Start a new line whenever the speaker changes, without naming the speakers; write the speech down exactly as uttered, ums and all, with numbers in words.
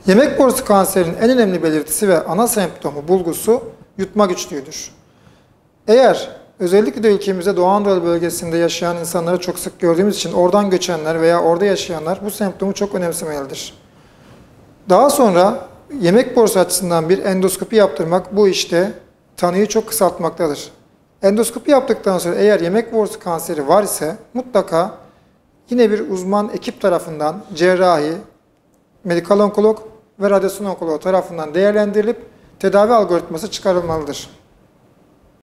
Yemek borusu kanserinin en önemli belirtisi ve ana semptomu bulgusu yutma güçlüğüdür. Eğer özellikle de ülkemizde Doğu Anadolu bölgesinde yaşayan insanları çok sık gördüğümüz için oradan göçenler veya orada yaşayanlar bu semptomu çok önemsemelidir. Daha sonra yemek borusu açısından bir endoskopi yaptırmak bu işte tanıyı çok kısaltmaktadır. Endoskopi yaptıktan sonra eğer yemek borusu kanseri var ise mutlaka yine bir uzman ekip tarafından cerrahi, medikal onkolog ve radyasyon onkoloğu tarafından değerlendirilip tedavi algoritması çıkarılmalıdır.